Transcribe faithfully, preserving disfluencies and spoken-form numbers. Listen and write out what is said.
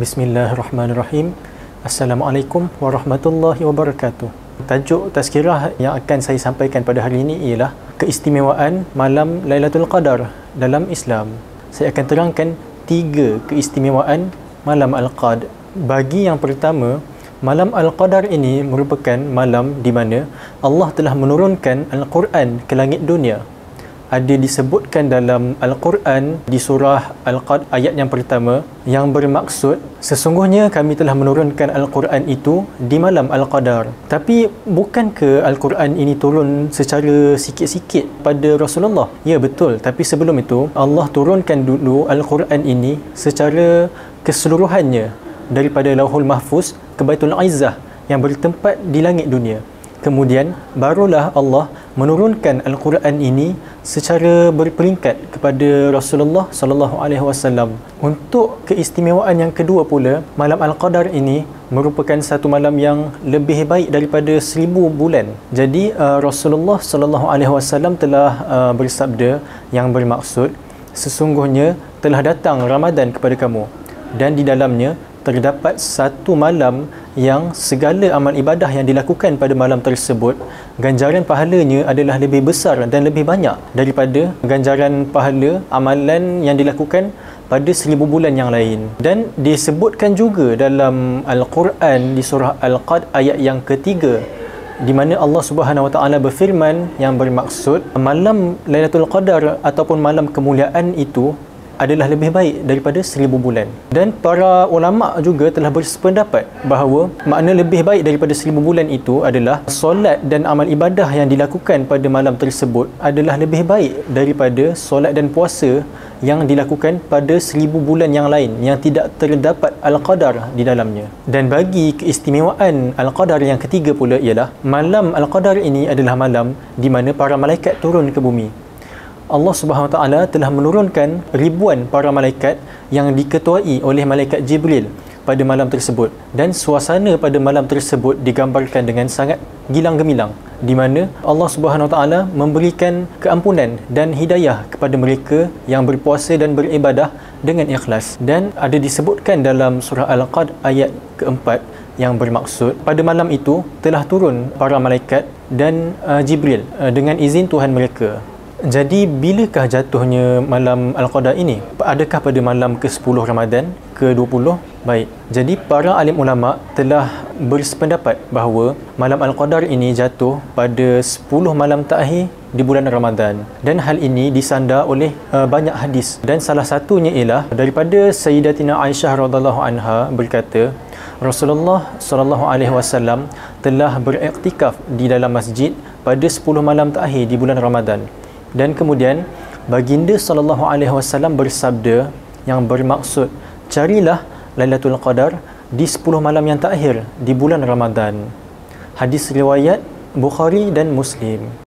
Bismillahirrahmanirrahim. Assalamualaikum warahmatullahi wabarakatuh. Tajuk tazkirah yang akan saya sampaikan pada hari ini ialah keistimewaan malam Lailatul Qadar dalam Islam. Saya akan terangkan tiga keistimewaan malam Al-Qadar. Bagi yang pertama, malam Al-Qadar ini merupakan malam di mana Allah telah menurunkan Al-Quran ke langit dunia. Ada disebutkan dalam Al-Quran di surah Al-Qadr ayat yang pertama yang bermaksud sesungguhnya kami telah menurunkan Al-Quran itu di malam Al-Qadar. Tapi bukan ke Al-Quran ini turun secara sikit-sikit pada Rasulullah? Ya, betul. Tapi sebelum itu Allah turunkan dulu Al-Quran ini secara keseluruhannya daripada Lauhul Mahfuz ke Baitul Izzah yang bertempat di langit dunia. Kemudian barulah Allah menurunkan Al-Quran ini secara berperingkat kepada Rasulullah sallallahu alaihi wasallam. Untuk keistimewaan yang kedua pula, malam Al-Qadar ini merupakan satu malam yang lebih baik daripada seribu bulan. Jadi uh, Rasulullah sallallahu alaihi wasallam telah uh, bersabda yang bermaksud sesungguhnya telah datang Ramadan kepada kamu dan di dalamnya terdapat satu malam yang segala amal ibadah yang dilakukan pada malam tersebut, ganjaran pahalanya adalah lebih besar dan lebih banyak daripada ganjaran pahala amalan yang dilakukan pada seribu bulan yang lain. Dan disebutkan juga dalam Al-Quran di surah Al-Qadr ayat yang ketiga, di mana Allah Subhanahu Wa Taala berfirman yang bermaksud malam Lailatul Qadar ataupun malam kemuliaan itu adalah lebih baik daripada seribu bulan. Dan para ulama juga telah bersependapat bahawa makna lebih baik daripada seribu bulan itu adalah solat dan amal ibadah yang dilakukan pada malam tersebut adalah lebih baik daripada solat dan puasa yang dilakukan pada seribu bulan yang lain yang tidak terdapat Al-Qadar di dalamnya. Dan bagi keistimewaan Al-Qadar yang ketiga pula ialah malam Al-Qadar ini adalah malam di mana para malaikat turun ke bumi. Allah Subhanahu Wa Taala telah menurunkan ribuan para malaikat yang diketuai oleh malaikat Jibril pada malam tersebut, dan suasana pada malam tersebut digambarkan dengan sangat gilang gemilang, di mana Allah Subhanahu Wa Taala memberikan keampunan dan hidayah kepada mereka yang berpuasa dan beribadah dengan ikhlas. Dan ada disebutkan dalam surah Al-Qadr ayat keempat yang bermaksud pada malam itu telah turun para malaikat dan uh, Jibril uh, dengan izin Tuhan mereka. Jadi bilakah jatuhnya malam Al-Qadar ini? Adakah pada malam ke sepuluh Ramadan, ke dua puluh? Baik. Jadi para alim ulama telah bersependapat bahawa malam Al-Qadar ini jatuh pada sepuluh malam terakhir di bulan Ramadan. Dan hal ini disandar oleh uh, banyak hadis. Dan salah satunya ialah daripada Sayyidatina Aisyah radhiyallahu anha berkata, Rasulullah sallallahu alaihi wasallam telah beriktikaf di dalam masjid pada sepuluh malam terakhir di bulan Ramadan. Dan kemudian baginda sallallahu alaihi wasallam bersabda yang bermaksud carilah Lailatul Qadar di sepuluh malam yang terakhir di bulan Ramadan. Hadis riwayat Bukhari dan Muslim.